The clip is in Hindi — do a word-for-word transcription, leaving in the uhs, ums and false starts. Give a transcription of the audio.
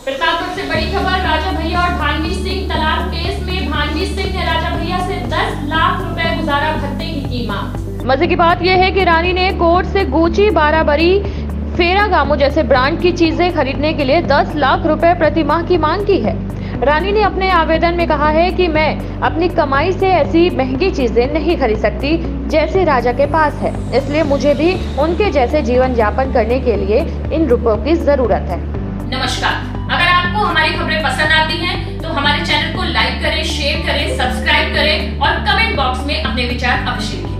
प्रतापगढ़ से बड़ी खबर। राजा भैया और भानवी सिंह तलाक केस में भानवी सिंह ने राजा भैया से दस लाख रुपए गुजारा भत्ते की की मांग। मजे की बात यह है कि रानी ने कोर्ट से गुची, बाराबरी, फेरागामो जैसे ब्रांड की चीजें खरीदने के लिए दस लाख रुपए प्रति माह की मांग की है। रानी ने अपने आवेदन में कहा है कि मैं अपनी कमाई से ऐसी महंगी चीजें नहीं खरीद सकती जैसे राजा के पास है, इसलिए मुझे भी उनके जैसे जीवन यापन करने के लिए इन रुपयों की जरूरत है। नमस्कार, अगर आपको हमारी खबरें पसंद आती हैं तो हमारे चैनल को लाइक करें, शेयर करें, सब्सक्राइब करें और कमेंट बॉक्स में अपने विचार अवश्य लिखें।